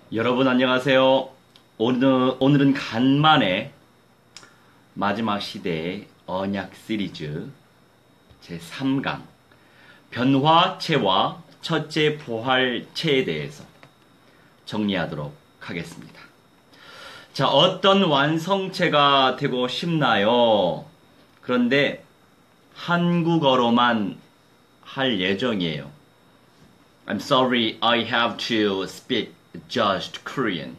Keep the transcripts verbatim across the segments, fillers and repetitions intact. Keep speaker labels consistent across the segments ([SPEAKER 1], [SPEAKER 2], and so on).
[SPEAKER 1] 여러분 안녕하세요. 오늘, 오늘은 간만에 마지막 시대의 언약 시리즈 제삼 강 변화체와 첫째 부활체에 대해서 정리하도록 하겠습니다. 자, 어떤 완성체가 되고 싶나요? 그런데 한국어로만 할 예정이에요. I'm sorry, I have to speak just Korean.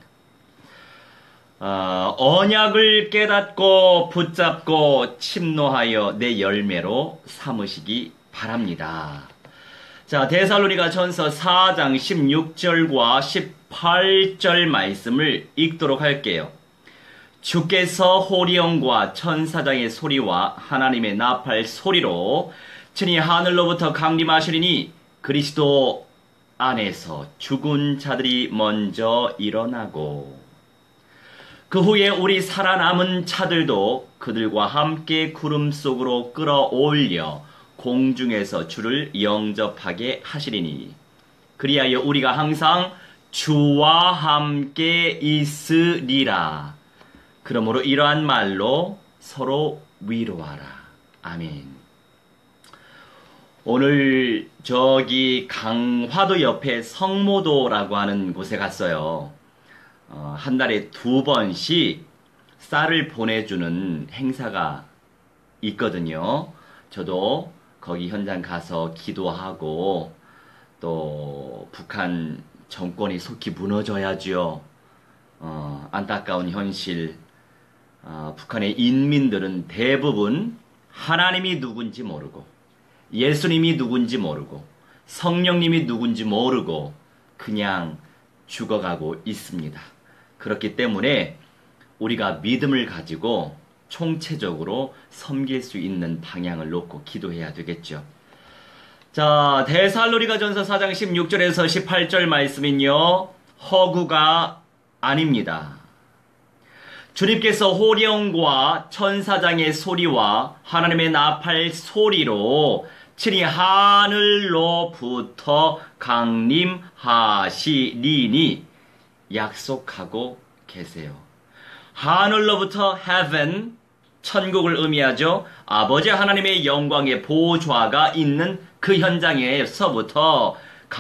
[SPEAKER 1] 어, 언약을 깨닫고 붙잡고 침노하여 내 열매로 삼으시기 바랍니다. 자, 데살로니가 전서 사 장 십육 절과 십팔 절 말씀을 읽도록 할게요. 주께서 호리영과 천사장의 소리와 하나님의 나팔 소리로 친히 하늘로부터 강림하시리니 그리스도 안에서 죽은 자들이 먼저 일어나고 그 후에 우리 살아남은 자들도 그들과 함께 구름 속으로 끌어올려 공중에서 주를 영접하게 하시리니 그리하여 우리가 항상 주와 함께 있으리라. 그러므로 이러한 말로 서로 위로하라. 아멘. 오늘 저기 강화도 옆에 성모도라고 하는 곳에 갔어요. 어, 한 달에 두 번씩 쌀을 보내주는 행사가 있거든요. 저도 거기 현장 가서 기도하고 또 북한 정권이 속히 무너져야지요. 어, 안타까운 현실. 어, 북한의 인민들은 대부분 하나님이 누군지 모르고 예수님이 누군지 모르고 성령님이 누군지 모르고 그냥 죽어가고 있습니다. 그렇기 때문에 우리가 믿음을 가지고 총체적으로 섬길 수 있는 방향을 놓고 기도해야 되겠죠. 자, 데살로니가 전서 사 장 십육 절에서 십팔 절 말씀은요, 허구가 아닙니다. 주님께서 호령과 천사장의 소리와 하나님의 나팔 소리로 친히 하늘로부터 강림하시리니 약속하고 계세요. 하늘로부터 heaven, 천국을 의미하죠. 아버지 하나님의 영광의 보좌가 있는 그 현장에서부터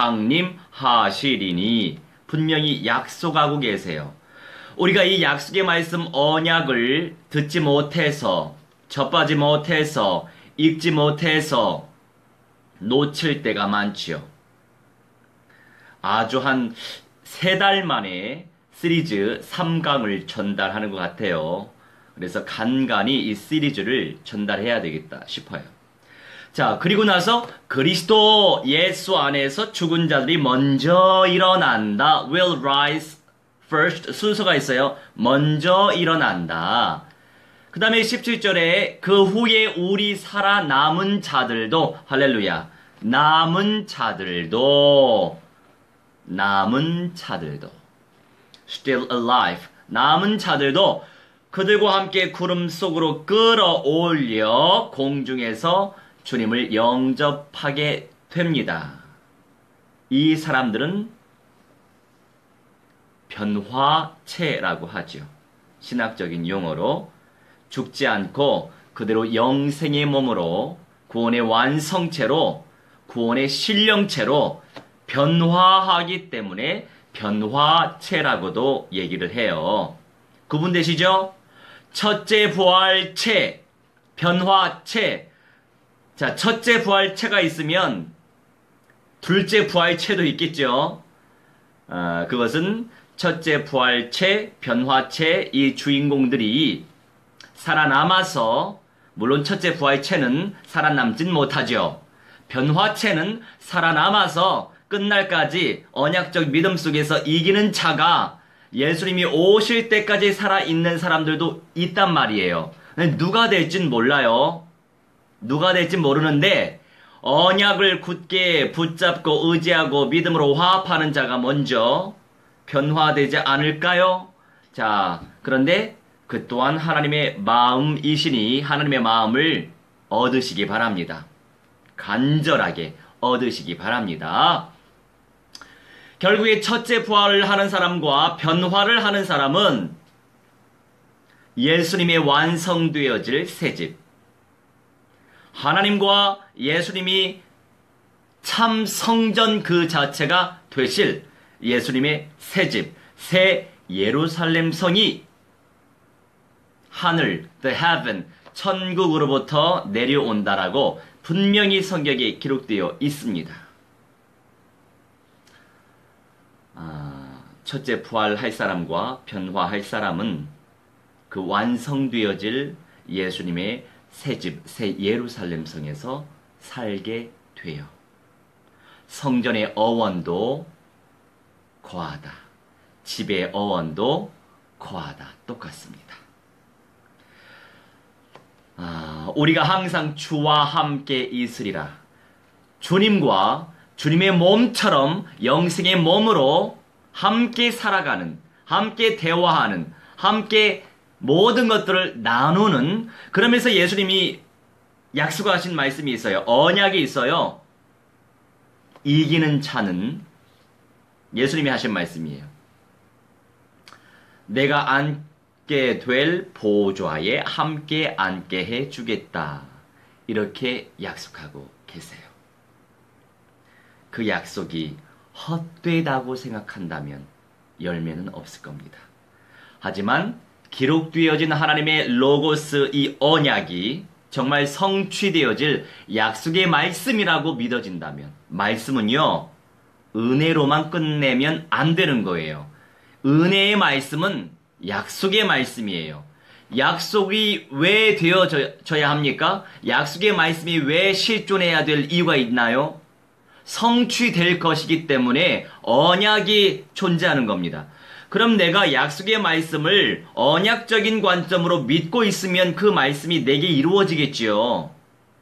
[SPEAKER 1] 강림하시리니 분명히 약속하고 계세요. 우리가 이 약속의 말씀 언약을 듣지 못해서 접하지 못해서 읽지 못해서 놓칠 때가 많지요. 아주 한 세 달 만에 시리즈 삼 강을 전달하는 것 같아요. 그래서 간간히 이 시리즈를 전달해야 되겠다 싶어요. 자, 그리고 나서 그리스도 예수 안에서 죽은 자들이 먼저 일어난다. will rise first 순서가 있어요. 먼저 일어난다. 그 다음에 십칠 절에 그 후에 우리 살아남은 자들도 할렐루야. 남은 자들도 남은 자들도 still alive. 남은 자들도 그들과 함께 구름 속으로 끌어올려 공중에서 주님을 영접하게 됩니다. 이 사람들은 변화체라고 하죠. 신학적인 용어로 죽지 않고 그대로 영생의 몸으로 구원의 완성체로 구원의 신령체로 변화하기 때문에 변화체라고도 얘기를 해요. 구분되시죠? 첫째 부활체, 변화체. 자, 첫째 부활체가 있으면 둘째 부활체도 있겠죠. 어, 그것은 첫째 부활체, 변화체 이 주인공들이 살아남아서 물론 첫째 부활체는 살아남진 못하죠. 변화체는 살아남아서 끝날까지 언약적 믿음 속에서 이기는 자가 예수님이 오실 때까지 살아있는 사람들도 있단 말이에요. 누가 될진 몰라요. 누가 될진 모르는데 언약을 굳게 붙잡고 의지하고 믿음으로 화합하는 자가 먼저 변화되지 않을까요? 자, 그런데 그 또한 하나님의 마음이시니 하나님의 마음을 얻으시기 바랍니다. 간절하게 얻으시기 바랍니다. 결국에 첫째 부활을 하는 사람과 변화를 하는 사람은 예수님의 완성되어질 새집, 하나님과 예수님이 참 성전 그 자체가 되실 예수님의 새집, 새 예루살렘 성이 하늘, the heaven, 천국으로부터 내려온다라고 분명히 성경에 기록되어 있습니다. 아, 첫째 부활할 사람과 변화할 사람은 그 완성되어질 예수님의 새집, 새 예루살렘 성에서 살게 돼요. 성전의 어원도 거하다. 집의 어원도 거하다. 똑같습니다. 아, 우리가 항상 주와 함께 있으리라. 주님과 주님의 몸처럼 영생의 몸으로 함께 살아가는, 함께 대화하는, 함께 모든 것들을 나누는, 그러면서 예수님이 약속하신 말씀이 있어요. 언약이 있어요. 이기는 자는 예수님이 하신 말씀이에요. 내가 앉게 될 보좌에 함께 앉게 해주겠다. 이렇게 약속하고 계세요. 그 약속이 헛되다고 생각한다면 열매는 없을 겁니다. 하지만 기록되어진 하나님의 로고스 이 언약이 정말 성취되어질 약속의 말씀이라고 믿어진다면, 말씀은요, 은혜로만 끝내면 안 되는 거예요. 은혜의 말씀은 약속의 말씀이에요. 약속이 왜 되어져야 합니까? 약속의 말씀이 왜 실존해야 될 이유가 있나요? 성취될 것이기 때문에 언약이 존재하는 겁니다. 그럼 내가 약속의 말씀을 언약적인 관점으로 믿고 있으면 그 말씀이 내게 이루어지겠지요.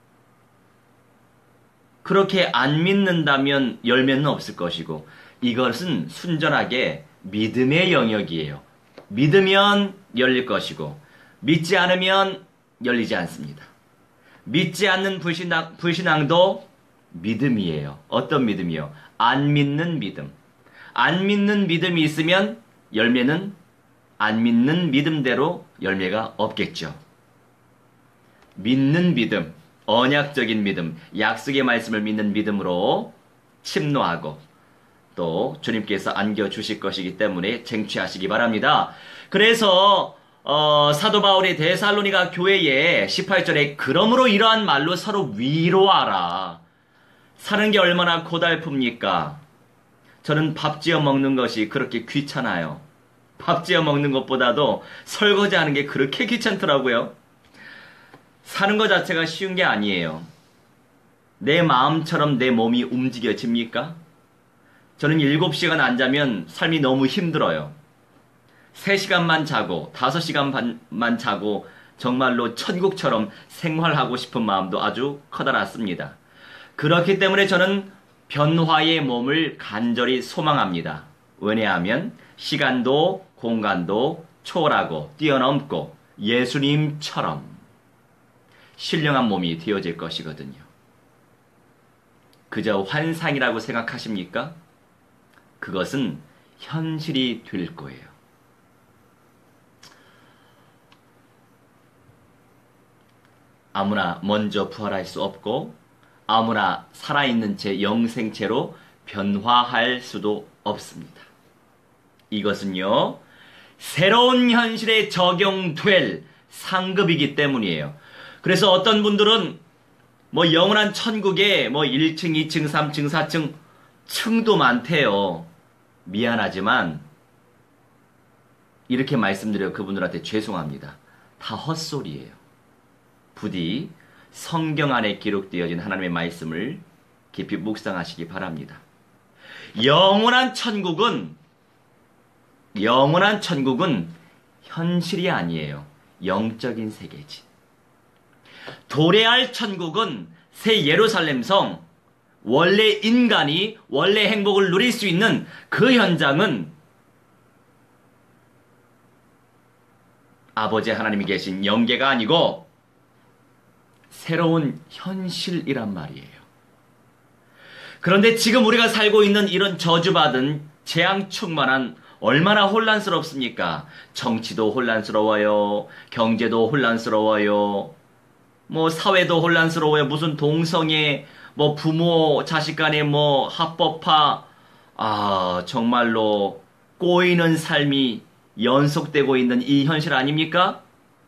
[SPEAKER 1] 그렇게 안 믿는다면 열매는 없을 것이고, 이것은 순전하게 믿음의 영역이에요. 믿으면 열릴 것이고, 믿지 않으면 열리지 않습니다. 믿지 않는 불신앙, 불신앙도 믿음이에요. 어떤 믿음이요? 안 믿는 믿음. 안 믿는 믿음이 있으면 열매는 안 믿는 믿음대로 열매가 없겠죠. 믿는 믿음, 언약적인 믿음, 약속의 말씀을 믿는 믿음으로 침노하고 또 주님께서 안겨주실 것이기 때문에 쟁취하시기 바랍니다. 그래서 어, 사도 바울이 데살로니가 교회에 십팔 절에 그러므로 이러한 말로 서로 위로하라. 사는 게 얼마나 고달픕니까? 저는 밥 지어 먹는 것이 그렇게 귀찮아요. 밥 지어 먹는 것보다도 설거지하는 게 그렇게 귀찮더라고요. 사는 것 자체가 쉬운 게 아니에요. 내 마음처럼 내 몸이 움직여집니까? 저는 일곱 시간 안 자면 삶이 너무 힘들어요. 세 시간만 자고 다섯 시간만 자고 정말로 천국처럼 생활하고 싶은 마음도 아주 커다랗습니다. 그렇기 때문에 저는 변화의 몸을 간절히 소망합니다. 왜냐하면 시간도 공간도 초월하고 뛰어넘고 예수님처럼 신령한 몸이 되어질 것이거든요. 그저 환상이라고 생각하십니까? 그것은 현실이 될 거예요. 아무나 먼저 부활할 수 없고 아무나 살아있는 채 영생체로 변화할 수도 없습니다. 이것은요, 새로운 현실에 적용될 상급이기 때문이에요. 그래서 어떤 분들은 뭐 영원한 천국에 뭐 일 층, 이 층, 삼 층, 사 층 층도 많대요. 미안하지만 이렇게 말씀드려 그분들한테 죄송합니다. 다 헛소리예요. 부디 성경 안에 기록되어진 하나님의 말씀을 깊이 묵상하시기 바랍니다. 영원한 천국은 영원한 천국은 현실이 아니에요. 영적인 세계지. 도래할 천국은 새 예루살렘 성, 원래 인간이 원래 행복을 누릴 수 있는 그 현장은 아버지 하나님이 계신 영계가 아니고 새로운 현실이란 말이에요. 그런데 지금 우리가 살고 있는 이런 저주받은 재앙 충만한 얼마나 혼란스럽습니까? 정치도 혼란스러워요. 경제도 혼란스러워요. 뭐 사회도 혼란스러워요. 무슨 동성애, 뭐 부모 자식 간의 뭐 합법화, 아 정말로 꼬이는 삶이 연속되고 있는 이 현실 아닙니까?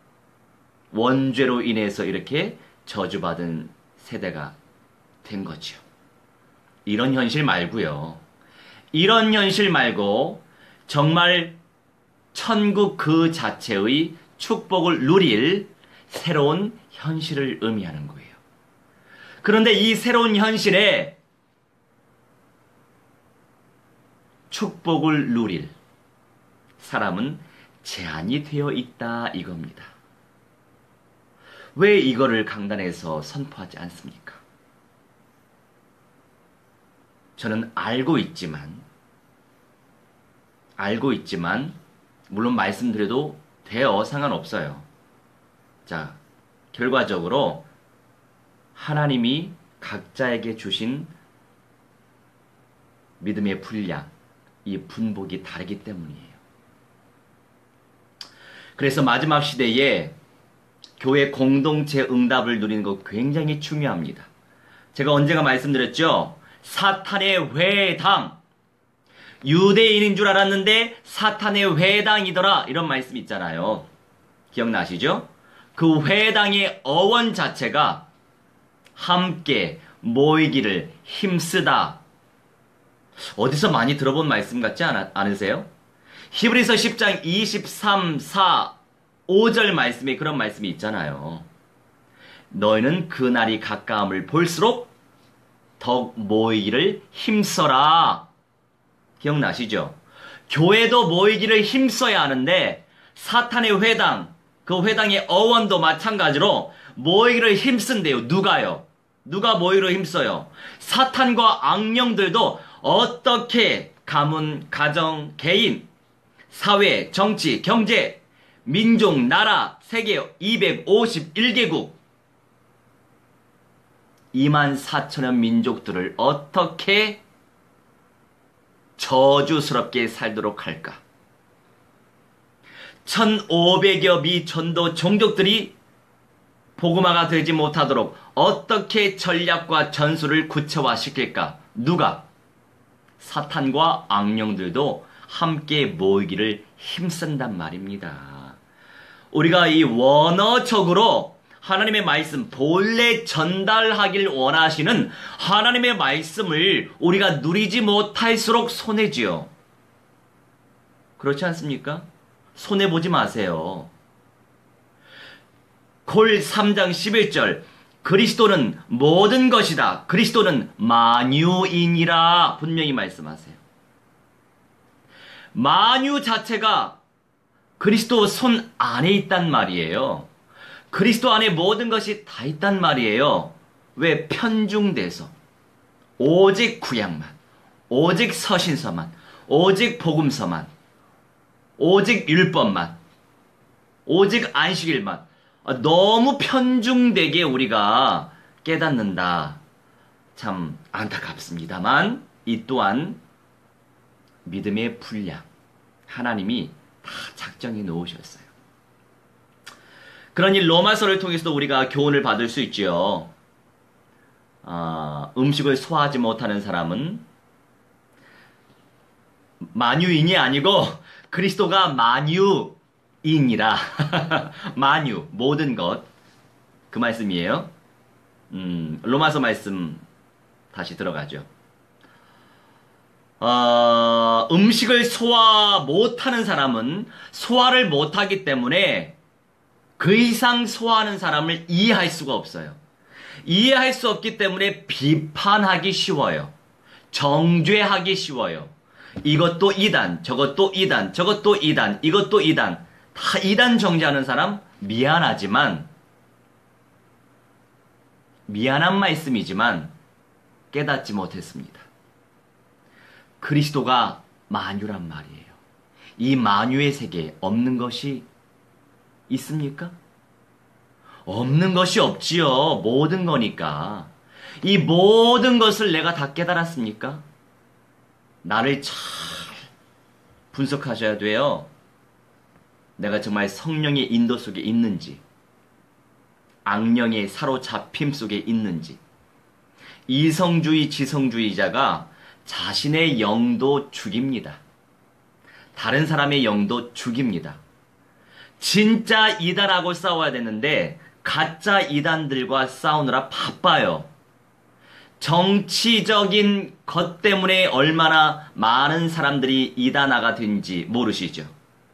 [SPEAKER 1] 원죄로 인해서 이렇게 저주받은 세대가 된 거죠. 이런 현실 말고요. 이런 현실 말고 정말 천국 그 자체의 축복을 누릴 새로운 현실을 의미하는 거예요. 그런데 이 새로운 현실에 축복을 누릴 사람은 제한이 되어 있다 이겁니다. 왜 이거를 강단에서 선포하지 않습니까? 저는 알고 있지만 알고 있지만 물론 말씀드려도 돼요. 상관없어요. 자, 결과적으로 하나님이 각자에게 주신 믿음의 분량, 이 분복이 다르기 때문이에요. 그래서 마지막 시대에 교회 공동체 응답을 누리는 거 굉장히 중요합니다. 제가 언제가 말씀드렸죠? 사탄의 회당, 유대인인 줄 알았는데 사탄의 회당이더라 이런 말씀 있잖아요. 기억나시죠? 그 회당의 어원 자체가 함께 모이기를 힘쓰다. 어디서 많이 들어본 말씀 같지 않, 않으세요? 히브리서 십 장 이십삼, 사, 오 절 말씀에 그런 말씀이 있잖아요. 너희는 그날이 가까움을 볼수록 더욱 모이기를 힘써라. 기억나시죠? 교회도 모이기를 힘써야 하는데 사탄의 회당, 그 회당의 어원도 마찬가지로 모이기를 힘쓴대요. 누가요? 누가 모이기를 힘써요? 사탄과 악령들도 어떻게 가문, 가정, 개인, 사회, 정치, 경제, 민족, 나라, 세계 이백오십일 개국 이만 사천여 민족들을 어떻게 저주스럽게 살도록 할까? 천오백여 미 전도 종족들이 복음화가 되지 못하도록 어떻게 전략과 전술을 구체화시킬까? 누가? 사탄과 악령들도 함께 모이기를 힘쓴단 말입니다. 우리가 이 원어적으로 하나님의 말씀, 본래 전달하길 원하시는 하나님의 말씀을 우리가 누리지 못할수록 손해지요. 그렇지 않습니까? 손해보지 마세요. 골 삼 장 십일 절 그리스도는 모든 것이다. 그리스도는 만유이니라 분명히 말씀하세요. 만유 자체가 그리스도 손 안에 있단 말이에요. 그리스도 안에 모든 것이 다 있단 말이에요. 왜? 편중돼서 오직 구약만, 오직 서신서만, 오직 복음서만, 오직 율법만, 오직 안식일만 너무 편중되게 우리가 깨닫는다. 참 안타깝습니다만 이 또한 믿음의 분량, 하나님이 다 작정해 놓으셨어요. 그러니 로마서를 통해서도 우리가 교훈을 받을 수 있지요. 어, 음식을 소화하지 못하는 사람은 만유인이 아니고 그리스도가 만유인이라. 만유, 모든 것. 그 말씀이에요. 음, 로마서 말씀 다시 들어가죠. 어, 음식을 소화 못하는 사람은 소화를 못하기 때문에 그 이상 소화하는 사람을 이해할 수가 없어요. 이해할 수 없기 때문에 비판하기 쉬워요. 정죄하기 쉬워요. 이것도 이단, 저것도 이단, 저것도 이단, 이것도 이단. 다 이단 정죄하는 사람 미안하지만 미안한 말씀이지만 깨닫지 못했습니다. 그리스도가 만유란 말이에요. 이 만유의 세계에 없는 것이 있습니까? 없는 것이 없지요. 모든 거니까. 이 모든 것을 내가 다 깨달았습니까? 나를 잘 분석하셔야 돼요. 내가 정말 성령의 인도 속에 있는지, 악령의 사로잡힘 속에 있는지. 이성주의, 지성주의자가 자신의 영도 죽입니다. 다른 사람의 영도 죽입니다. 진짜 이단하고 싸워야 되는데 가짜 이단들과 싸우느라 바빠요. 정치적인 것 때문에 얼마나 많은 사람들이 이단아가 된지 모르시죠?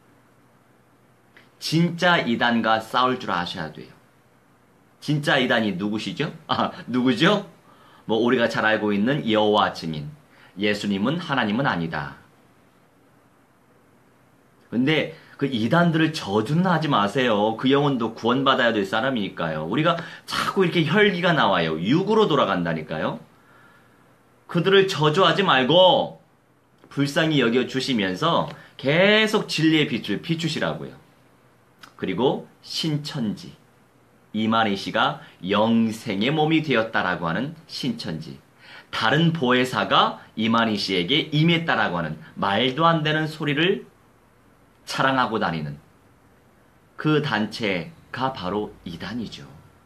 [SPEAKER 1] 진짜 이단과 싸울 줄 아셔야 돼요. 진짜 이단이 누구시죠? 아, 누구죠? 뭐 우리가 잘 알고 있는 여호와 증인. 예수님은 하나님은 아니다. 근데 그 이단들을 저주는 하지 마세요. 그 영혼도 구원받아야 될 사람이니까요. 우리가 자꾸 이렇게 혈기가 나와요. 육으로 돌아간다니까요. 그들을 저주하지 말고 불쌍히 여겨주시면서 계속 진리의 빛을 비추시라고요. 그리고 신천지. 이만희 씨가 영생의 몸이 되었다라고 하는 신천지. 다른 보혜사가 이만희 씨에게 임했다라고 하는 말도 안 되는 소리를 자랑하고 다니는 그 단체가 바로 이단이죠.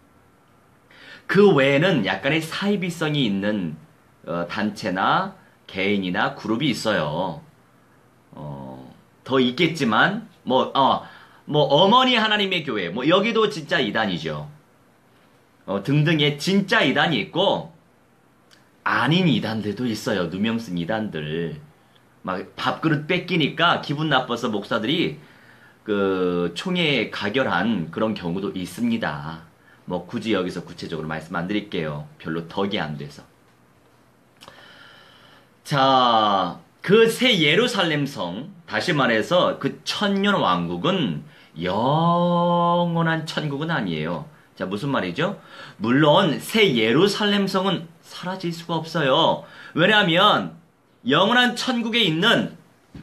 [SPEAKER 1] 그 외에는 약간의 사이비성이 있는 어, 단체나 개인이나 그룹이 있어요. 어, 더 있겠지만 뭐, 어, 뭐 어머니 하나님의 교회 뭐 여기도 진짜 이단이죠. 어, 등등의 진짜 이단이 있고 아닌 이단들도 있어요. 누명 쓴 이단들. 막 밥그릇 뺏기니까 기분 나빠서 목사들이 그 총에 가결한 그런 경우도 있습니다. 뭐 굳이 여기서 구체적으로 말씀 안 드릴게요. 별로 덕이 안 돼서. 자, 그 새 예루살렘 성, 다시 말해서 그 천년 왕국은 영원한 천국은 아니에요. 자, 무슨 말이죠? 물론 새 예루살렘 성은 사라질 수가 없어요. 왜냐하면 영원한 천국에 있는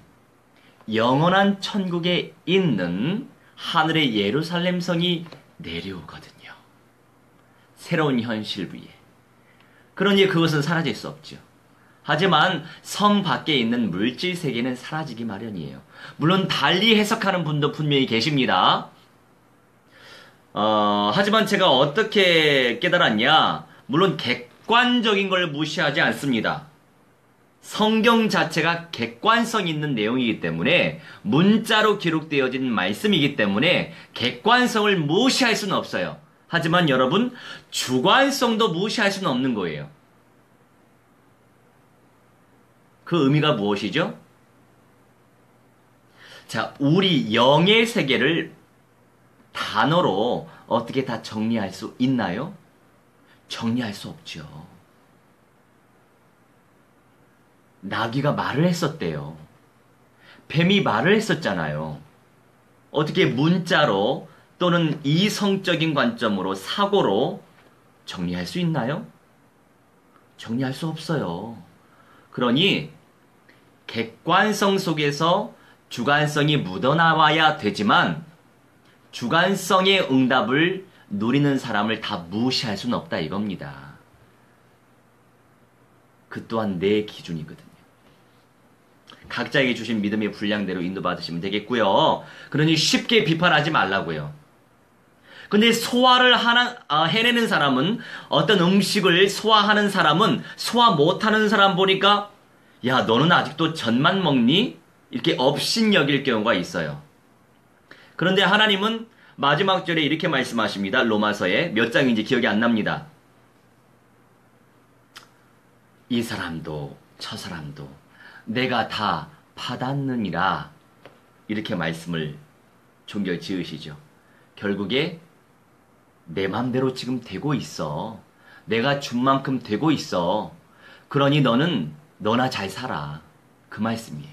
[SPEAKER 1] 영원한 천국에 있는 하늘의 예루살렘 성이 내려오거든요. 새로운 현실 위에. 그러니 그것은 사라질 수 없죠. 하지만 성 밖에 있는 물질 세계는 사라지기 마련이에요. 물론 달리 해석하는 분도 분명히 계십니다. 어, 하지만 제가 어떻게 깨달았냐? 물론 객관적인 걸 무시하지 않습니다. 성경 자체가 객관성 있는 내용이기 때문에 문자로 기록되어진 말씀이기 때문에 객관성을 무시할 수는 없어요. 하지만 여러분 주관성도 무시할 수는 없는 거예요. 그 의미가 무엇이죠? 자, 우리 영의 세계를 단어로 어떻게 다 정리할 수 있나요? 정리할 수 없죠. 나귀가 말을 했었대요. 뱀이 말을 했었잖아요. 어떻게 문자로 또는 이성적인 관점으로 사고로 정리할 수 있나요? 정리할 수 없어요. 그러니 객관성 속에서 주관성이 묻어나와야 되지만 주관성의 응답을 누리는 사람을 다 무시할 수는 없다 이겁니다. 그 또한 내 기준이거든요. 각자에게 주신 믿음의 분량대로 인도받으시면 되겠고요. 그러니 쉽게 비판하지 말라고요. 근데 소화를 하나, 아, 해내는 사람은 어떤 음식을 소화하는 사람은 소화 못하는 사람 보니까 야 너는 아직도 젖만 먹니? 이렇게 업신여길 경우가 있어요. 그런데 하나님은 마지막 절에 이렇게 말씀하십니다. 로마서에 몇 장인지 기억이 안 납니다. 이 사람도 저 사람도 내가 다 받았느니라 이렇게 말씀을 종결 지으시죠. 결국에 내 맘대로 지금 되고 있어. 내가 준 만큼 되고 있어. 그러니 너는 너나 잘 살아. 그 말씀이에요.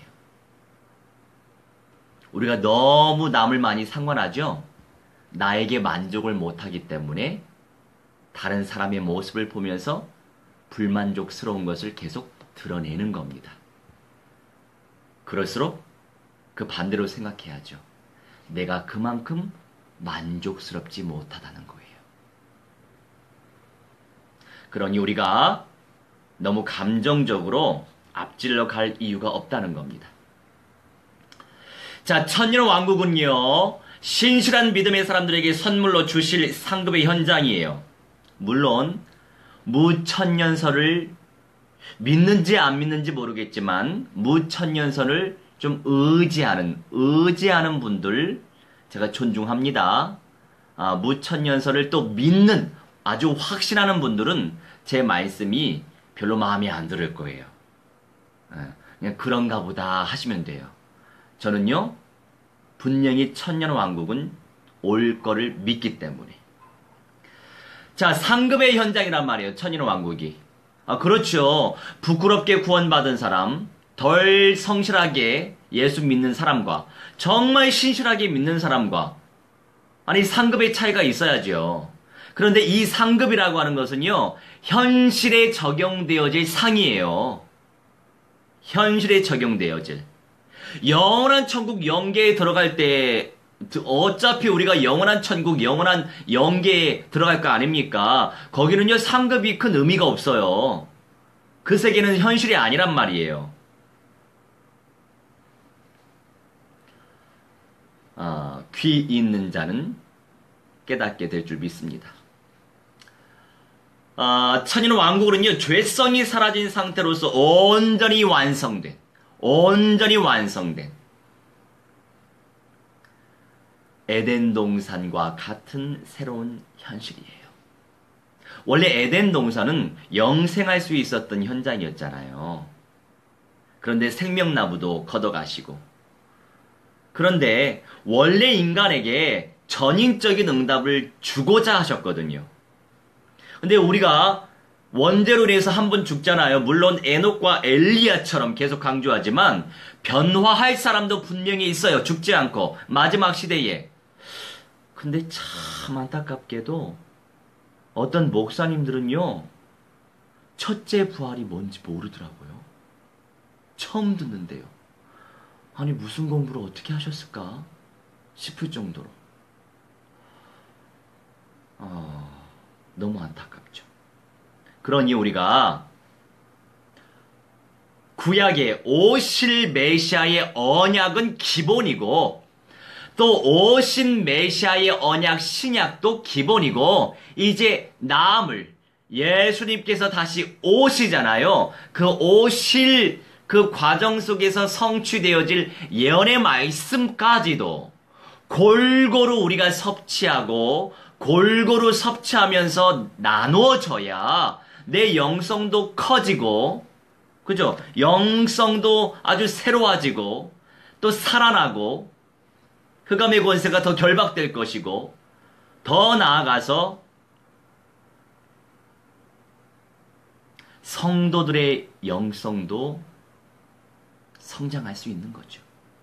[SPEAKER 1] 우리가 너무 남을 많이 상관하죠. 나에게 만족을 못하기 때문에 다른 사람의 모습을 보면서 불만족스러운 것을 계속 드러내는 겁니다. 그럴수록 그 반대로 생각해야죠. 내가 그만큼 만족스럽지 못하다는 거예요. 그러니 우리가 너무 감정적으로 앞질러 갈 이유가 없다는 겁니다. 자, 천년 왕국은요, 신실한 믿음의 사람들에게 선물로 주실 상급의 현장이에요. 물론 무천년설을 믿는지 안 믿는지 모르겠지만 무천년설을 좀 의지하는 의지하는 분들 제가 존중합니다. 아, 무천년설을 또 믿는 아주 확신하는 분들은 제 말씀이 별로 마음에 안 들을 거예요. 그냥 그런가 보다 하시면 돼요. 저는요, 분명히 천년왕국은 올 거를 믿기 때문에. 자, 상급의 현장이란 말이에요. 천년왕국이. 아, 그렇죠. 부끄럽게 구원받은 사람, 덜 성실하게 예수 믿는 사람과 정말 신실하게 믿는 사람과, 아니, 상급의 차이가 있어야죠. 그런데 이 상급이라고 하는 것은요, 현실에 적용되어질 상이에요. 현실에 적용되어질. 영원한 천국 영계에 들어갈 때 어차피 우리가 영원한 천국 영원한 영계에 들어갈 거 아닙니까? 거기는요 상급이 큰 의미가 없어요. 그 세계는 현실이 아니란 말이에요. 아, 귀 있는 자는 깨닫게 될 줄 믿습니다. 아, 천년 왕국은요 죄성이 사라진 상태로서 온전히 완성된 온전히 완성된 에덴 동산과 같은 새로운 현실이에요. 원래 에덴 동산은 영생할 수 있었던 현장이었잖아요. 그런데 생명나무도 걷어가시고, 그런데 원래 인간에게 전인적인 응답을 주고자 하셨거든요. 근데 우리가 원죄로 인해서 한 번 죽잖아요. 물론 에녹과 엘리야처럼 계속 강조하지만 변화할 사람도 분명히 있어요. 죽지 않고 마지막 시대에. 근데 참 안타깝게도 어떤 목사님들은요 첫째 부활이 뭔지 모르더라고요. 처음 듣는데요. 아니 무슨 공부를 어떻게 하셨을까 싶을 정도로 어, 너무 안타깝죠. 그러니 우리가 구약의 오실 메시아의 언약은 기본이고 또 오신 메시아의 언약 신약도 기본이고 이제 남을 예수님께서 다시 오시잖아요. 그 오실 그 과정 속에서 성취되어질 예언의 말씀까지도 골고루 우리가 섭취하고 골고루 섭취하면서 나누어져야 내 영성도 커지고, 그죠? 영성도 아주 새로워지고, 또 살아나고, 흑암의 권세가 더 결박될 것이고, 더 나아가서 성도들의 영성도 성장할 수 있는 거죠.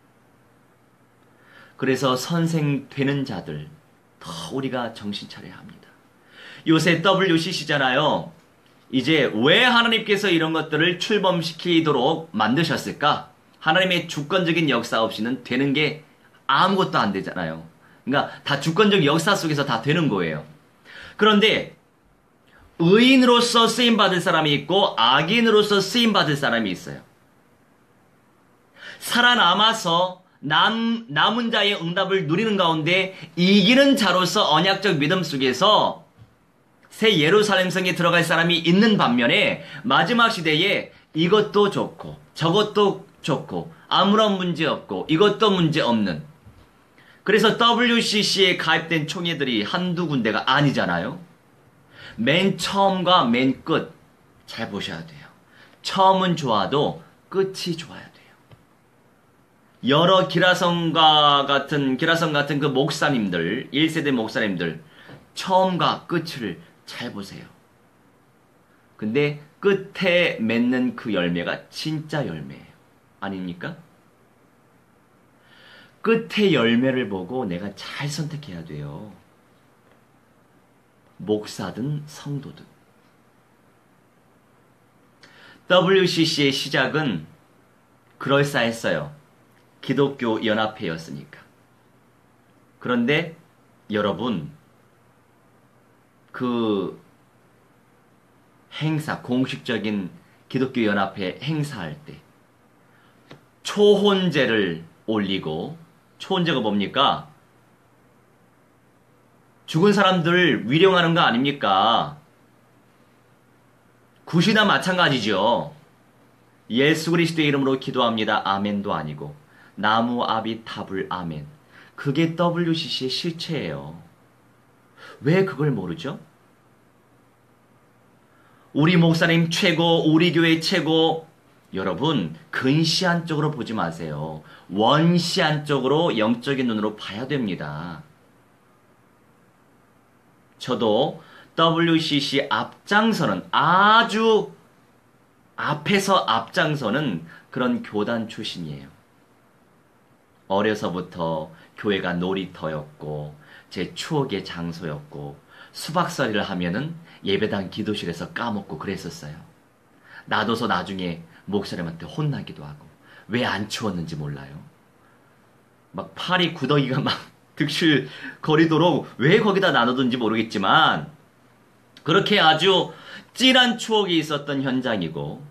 [SPEAKER 1] 그래서 선생 되는 자들, 더 우리가 정신 차려야 합니다. 요새 더블유씨씨잖아요. 이제 왜 하나님께서 이런 것들을 출범시키도록 만드셨을까? 하나님의 주권적인 역사 없이는 되는 게 아무것도 안 되잖아요. 그러니까 다 주권적 역사 속에서 다 되는 거예요. 그런데 의인으로서 쓰임받을 사람이 있고 악인으로서 쓰임받을 사람이 있어요. 살아남아서 남, 남은 자의 응답을 누리는 가운데 이기는 자로서 언약적 믿음 속에서 새 예루살렘 성에 들어갈 사람이 있는 반면에 마지막 시대에 이것도 좋고 저것도 좋고 아무런 문제 없고 이것도 문제 없는, 그래서 더블유씨씨에 가입된 총회들이 한두 군데가 아니잖아요. 맨 처음과 맨 끝 잘 보셔야 돼요. 처음은 좋아도 끝이 좋아야 돼요. 여러 기라성과 같은 기라성 같은 그 목사님들, 일 세대 목사님들 처음과 끝을 잘 보세요. 근데 끝에 맺는 그 열매가 진짜 열매예요. 아닙니까? 끝의 열매를 보고 내가 잘 선택해야 돼요. 목사든 성도든. 더블유씨씨의 시작은 그럴싸했어요. 기독교 연합회였으니까. 그런데 여러분, 그 행사, 공식적인 기독교 연합회 행사할 때 초혼제를 올리고, 초혼제가 뭡니까? 죽은 사람들 위령하는 거 아닙니까? 굿이나 마찬가지죠. 예수 그리스도의 이름으로 기도합니다. 아멘도 아니고 나무 아비 타불 아멘. 그게 더블유씨씨의 실체예요. 왜 그걸 모르죠? 우리 목사님 최고, 우리 교회 최고. 여러분, 근시안 쪽으로 보지 마세요. 원시안 쪽으로, 영적인 눈으로 봐야 됩니다. 저도 더블유씨씨 앞장서는, 아주 앞에서 앞장서는 그런 교단 출신이에요. 어려서부터 교회가 놀이터였고 제 추억의 장소였고, 수박서리를 하면은 예배당 기도실에서 까먹고 그랬었어요. 놔둬서 나중에 목사님한테 혼나기도 하고, 왜 안 치웠는지 몰라요. 막 팔이 구더기가 막 득실 거리도록 왜 거기다 놔뒀는지 모르겠지만, 그렇게 아주 찐한 추억이 있었던 현장이고,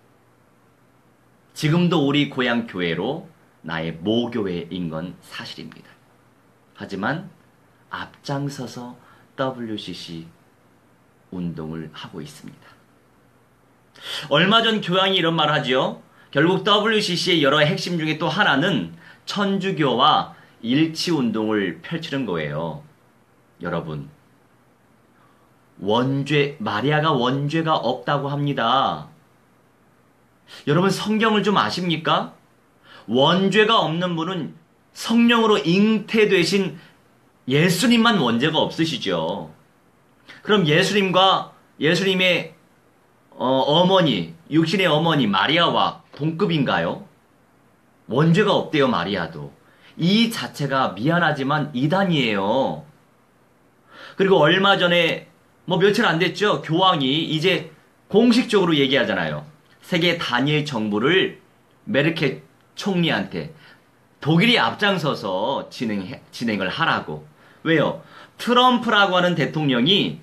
[SPEAKER 1] 지금도 우리 고향 교회로 나의 모교회인 건 사실입니다. 하지만 앞장서서 더블유씨씨 운동을 하고 있습니다. 얼마 전 교황이 이런 말을 하죠. 결국 더블유씨씨의 여러 핵심 중에 또 하나는 천주교와 일치운동을 펼치는 거예요. 여러분, 원죄, 마리아가 원죄가 없다고 합니다. 여러분, 성경을 좀 아십니까? 원죄가 없는 분은 성령으로 잉태되신 예수님만 원죄가 없으시죠. 그럼 예수님과 예수님의 어, 어머니, 육신의 어머니 마리아와 동급인가요? 원죄가 없대요, 마리아도. 이 자체가 미안하지만 이단이에요. 그리고 얼마 전에, 뭐 며칠 안 됐죠? 교황이 이제 공식적으로 얘기하잖아요. 세계 단일 정부를 메르켈 총리한테 독일이 앞장서서 진행, 진행을 하라고. 왜요? 트럼프라고 하는 대통령이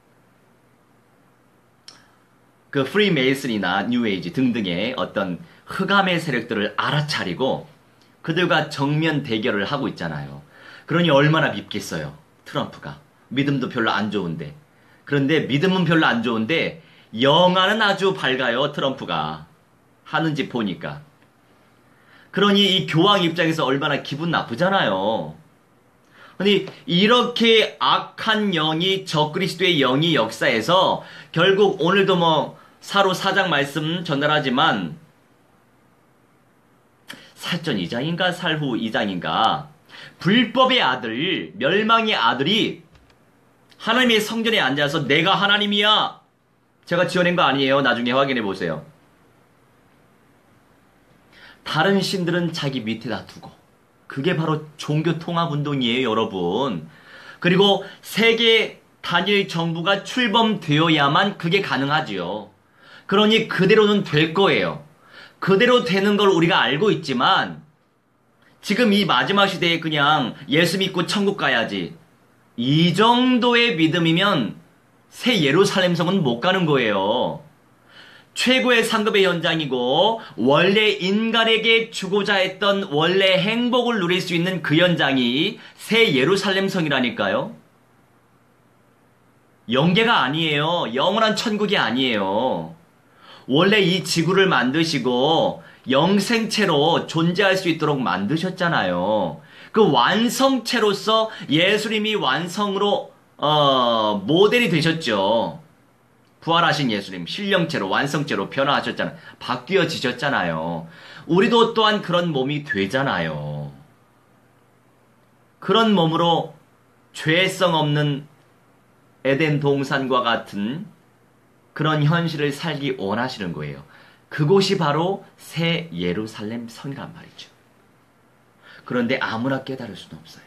[SPEAKER 1] 그 프리메이슨이나 뉴에이지 등등의 어떤 흑암의 세력들을 알아차리고 그들과 정면 대결을 하고 있잖아요. 그러니 얼마나 밉겠어요, 트럼프가. 믿음도 별로 안 좋은데. 그런데 믿음은 별로 안 좋은데 영화는 아주 밝아요, 트럼프가. 하는 짓 보니까. 그러니 이 교황 입장에서 얼마나 기분 나쁘잖아요. 아니, 이렇게 악한 영이, 적그리스도의 영이 역사에서 결국 오늘도 뭐 사로 사장 말씀 전달하지만 살전 이 장인가 살후 이 장인가 불법의 아들, 멸망의 아들이 하나님의 성전에 앉아서 내가 하나님이야, 제가 지어낸 거 아니에요, 나중에 확인해 보세요. 다른 신들은 자기 밑에다 두고, 그게 바로 종교통합운동이에요, 여러분. 그리고 세계 단일 정부가 출범되어야만 그게 가능하지요. 그러니 그대로는 될 거예요. 그대로 되는 걸 우리가 알고 있지만 지금 이 마지막 시대에 그냥 예수 믿고 천국 가야지, 이 정도의 믿음이면 새 예루살렘 성은 못 가는 거예요. 최고의 상급의 현장이고 원래 인간에게 주고자 했던 원래 행복을 누릴 수 있는 그 현장이 새 예루살렘 성이라니까요. 영계가 아니에요. 영원한 천국이 아니에요. 원래 이 지구를 만드시고 영생체로 존재할 수 있도록 만드셨잖아요. 그 완성체로서 예수님이 완성으로 어, 모델이 되셨죠. 부활하신 예수님, 신령체로, 완성체로 변화하셨잖아요. 바뀌어지셨잖아요. 우리도 또한 그런 몸이 되잖아요. 그런 몸으로 죄성 없는 에덴 동산과 같은 그런 현실을 살기 원하시는 거예요. 그곳이 바로 새 예루살렘 성이란 말이죠. 그런데 아무나 깨달을 수는 없어요.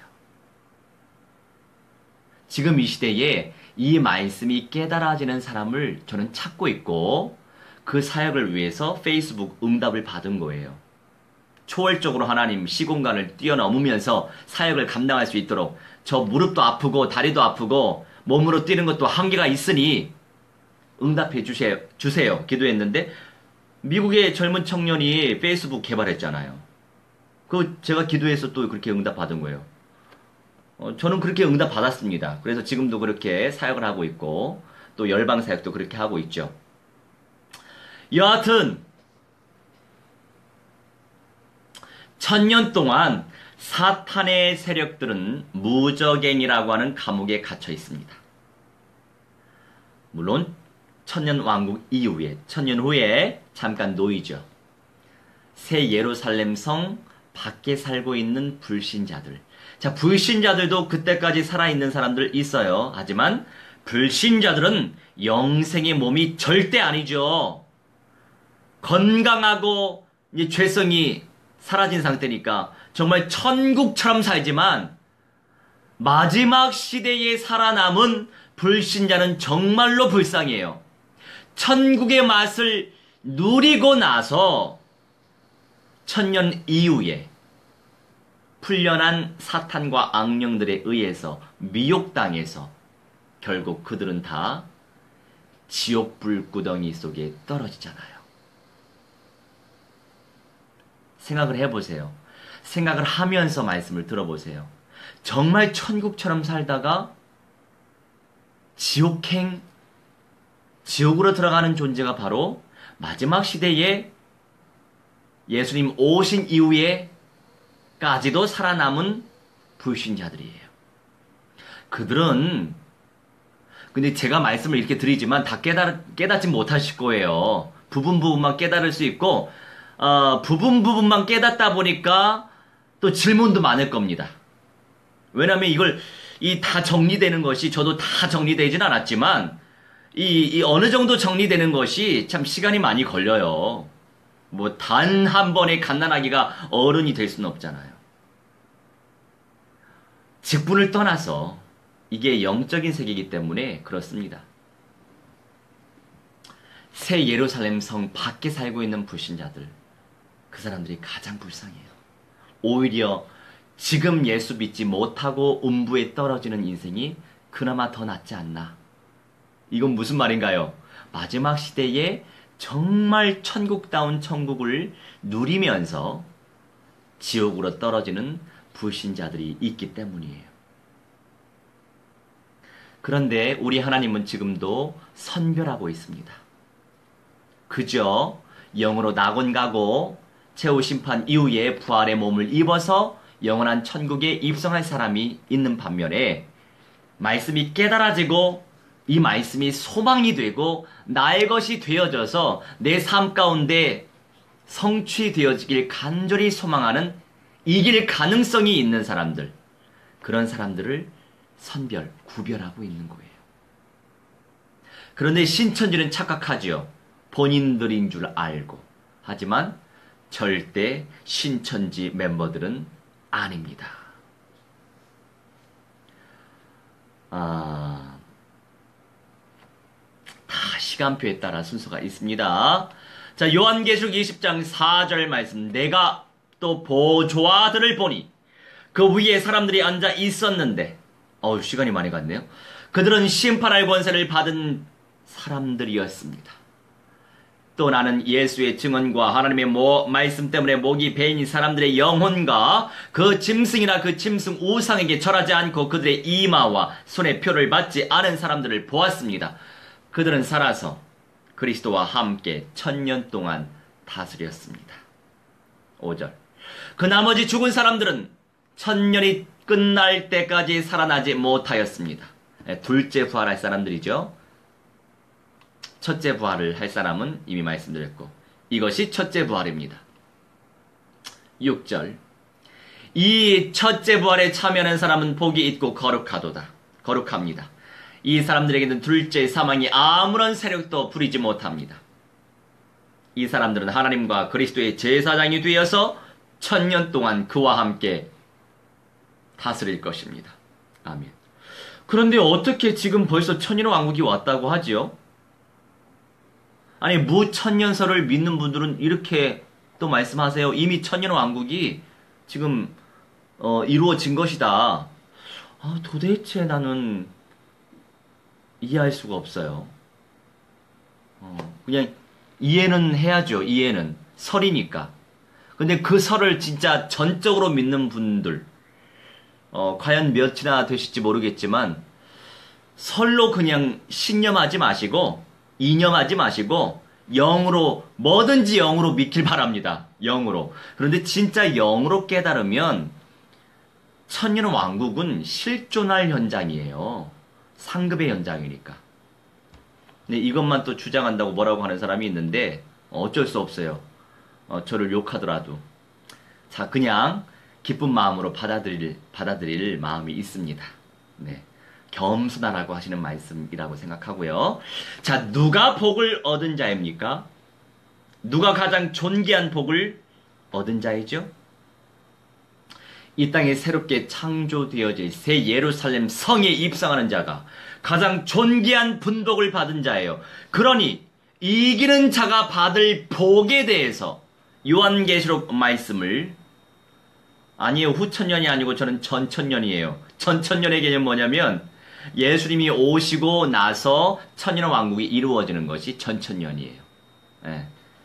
[SPEAKER 1] 지금 이 시대에 이 말씀이 깨달아지는 사람을 저는 찾고 있고 그 사역을 위해서 페이스북 응답을 받은 거예요. 초월적으로 하나님 시공간을 뛰어넘으면서 사역을 감당할 수 있도록, 저 무릎도 아프고 다리도 아프고 몸으로 뛰는 것도 한계가 있으니 응답해 주세요. 주세요. 기도했는데 미국의 젊은 청년이 페이스북 개발했잖아요. 그 제가 기도해서 또 그렇게 응답 받은 거예요. 어, 저는 그렇게 응답 받았습니다. 그래서 지금도 그렇게 사역을 하고 있고 또 열방 사역도 그렇게 하고 있죠. 여하튼 천년 동안 사탄의 세력들은 무저갱이라고 하는 감옥에 갇혀 있습니다. 물론 천년 왕국 이후에, 천년 후에 잠깐 놓이죠. 새 예루살렘 성 밖에 살고 있는 불신자들. 자, 불신자들도 그때까지 살아있는 사람들 있어요. 하지만 불신자들은 영생의 몸이 절대 아니죠. 건강하고 이제 죄성이 사라진 상태니까 정말 천국처럼 살지만 마지막 시대에 살아남은 불신자는 정말로 불쌍해요. 천국의 맛을 누리고 나서 천년 이후에 풀려난 사탄과 악령들에 의해서 미혹당해서 결국 그들은 다 지옥불 구덩이 속에 떨어지잖아요. 생각을 해보세요. 생각을 하면서 말씀을 들어보세요. 정말 천국처럼 살다가 지옥행, 지옥으로 들어가는 존재가 바로 마지막 시대에 예수님 오신 이후에까지도 살아남은 불신자들이에요. 그들은 근데 제가 말씀을 이렇게 드리지만 다 깨달, 깨닫지 못하실 거예요. 부분 부분만 깨달을 수 있고 어, 부분 부분만 깨닫다 보니까 또 질문도 많을 겁니다. 왜냐하면 이걸 이 다 정리되는 것이 저도 다 정리되진 않았지만 이, 이 어느 정도 정리되는 것이 참 시간이 많이 걸려요. 뭐 단 한 번에 갓난아기가 어른이 될 수는 없잖아요. 직분을 떠나서 이게 영적인 세계이기 때문에 그렇습니다. 새 예루살렘 성 밖에 살고 있는 불신자들, 그 사람들이 가장 불쌍해요. 오히려 지금 예수 믿지 못하고 음부에 떨어지는 인생이 그나마 더 낫지 않나. 이건 무슨 말인가요? 마지막 시대에 정말 천국다운 천국을 누리면서 지옥으로 떨어지는 불신자들이 있기 때문이에요. 그런데 우리 하나님은 지금도 선별하고 있습니다. 그저 영으로 낙원 가고 최후 심판 이후에 부활의 몸을 입어서 영원한 천국에 입성할 사람이 있는 반면에 말씀이 깨달아지고 이 말씀이 소망이 되고 나의 것이 되어져서 내 삶 가운데 성취되어지길 간절히 소망하는 이길 가능성이 있는 사람들, 그런 사람들을 선별, 구별하고 있는 거예요. 그런데 신천지는 착각하지요. 본인들인 줄 알고. 하지만 절대 신천지 멤버들은 아닙니다. 아, 다 시간표에 따라 순서가 있습니다. 자, 요한계시록 이십 장 사 절 말씀. 내가 또 보좌들을 보니 그 위에 사람들이 앉아 있었는데, 어우, 시간이 많이 갔네요. 그들은 심판할 권세를 받은 사람들이었습니다. 또 나는 예수의 증언과 하나님의 모, 말씀 때문에 목이 베인 사람들의 영혼과 그 짐승이나 그 짐승 우상에게 절하지 않고 그들의 이마와 손에 표를 받지 않은 사람들을 보았습니다. 그들은 살아서 그리스도와 함께 천년 동안 다스렸습니다. 오 절. 그 나머지 죽은 사람들은 천년이 끝날 때까지 살아나지 못하였습니다. 둘째 부활할 사람들이죠. 첫째 부활을 할 사람은 이미 말씀드렸고 이것이 첫째 부활입니다. 육 절. 이 첫째 부활에 참여하는 사람은 복이 있고 거룩하도다. 거룩합니다. 이 사람들에게는 둘째 사망이 아무런 세력도 부리지 못합니다. 이 사람들은 하나님과 그리스도의 제사장이 되어서 천년 동안 그와 함께 다스릴 것입니다. 아멘. 그런데 어떻게 지금 벌써 천년 왕국이 왔다고 하지요? 아니, 무천년설을 믿는 분들은 이렇게 또 말씀하세요. 이미 천년 왕국이 지금 어, 이루어진 것이다. 아, 도대체 나는 이해할 수가 없어요. 어, 그냥 이해는 해야죠. 이해는. 설이니까. 근데 그 설을 진짜 전적으로 믿는 분들, 어, 과연 몇이나 되실지 모르겠지만, 설로 그냥 신념하지 마시고, 이념하지 마시고, 영으로, 뭐든지 영으로 믿길 바랍니다. 영으로. 그런데 진짜 영으로 깨달으면, 천년 왕국은 실존할 현장이에요. 상급의 현장이니까. 근데 이것만 또 주장한다고 뭐라고 하는 사람이 있는데, 어쩔 수 없어요. 어, 저를 욕하더라도. 자, 그냥 기쁜 마음으로 받아들일, 받아들일 마음이 있습니다. 네. 겸손하라고 하시는 말씀이라고 생각하고요. 자, 누가 복을 얻은 자입니까? 누가 가장 존귀한 복을 얻은 자이죠? 이 땅에 새롭게 창조되어질 새 예루살렘 성에 입성하는 자가 가장 존귀한 분복을 받은 자예요. 그러니 이기는 자가 받을 복에 대해서 요한계시록 말씀을, 아니에요, 후천년이 아니고 저는 전천년이에요. 전천년의 개념 뭐냐면 예수님이 오시고 나서 천년 왕국이 이루어지는 것이 전천년이에요. 예.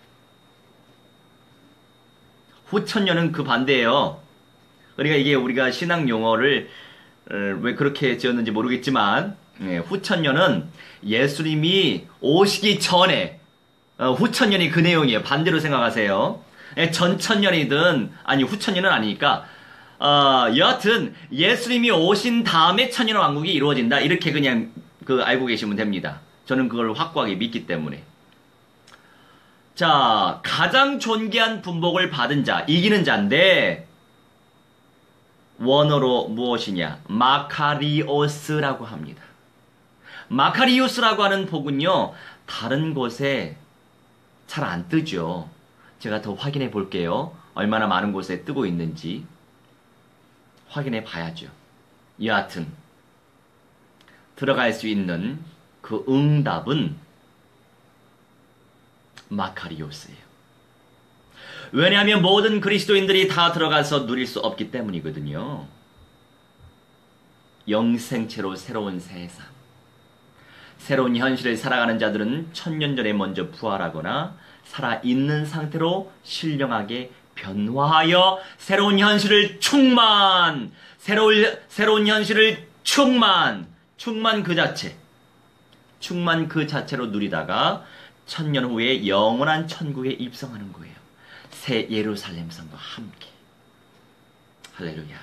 [SPEAKER 1] 후천년은 그 반대예요. 그러니까 이게 우리가 신학 용어를 왜 그렇게 지었는지 모르겠지만, 예, 후천년은 예수님이 오시기 전에, 어, 후천년이 그 내용이에요. 반대로 생각하세요. 예, 전천년이든 아니 후천년은 아니니까, 어, 여하튼 예수님이 오신 다음에 천년 왕국이 이루어진다, 이렇게 그냥 그 알고 계시면 됩니다. 저는 그걸 확고하게 믿기 때문에. 자, 가장 존귀한 분복을 받은 자, 이기는 자인데 원어로 무엇이냐? 마카리오스라고 합니다. 마카리오스라고 하는 복은요, 다른 곳에 잘 안 뜨죠. 제가 더 확인해 볼게요. 얼마나 많은 곳에 뜨고 있는지 확인해 봐야죠. 여하튼 들어갈 수 있는 그 응답은 마카리오스예요. 왜냐하면 모든 그리스도인들이 다 들어가서 누릴 수 없기 때문이거든요. 영생체로 새로운 세상, 새로운 현실을 살아가는 자들은 천년 전에 먼저 부활하거나 살아있는 상태로 신령하게 변화하여 새로운 현실을 충만, 새로운, 새로운 현실을 충만, 충만 그 자체, 충만 그 자체로 누리다가 천년 후에 영원한 천국에 입성하는 거예요. 새 예루살렘 성과 함께. 할렐루야.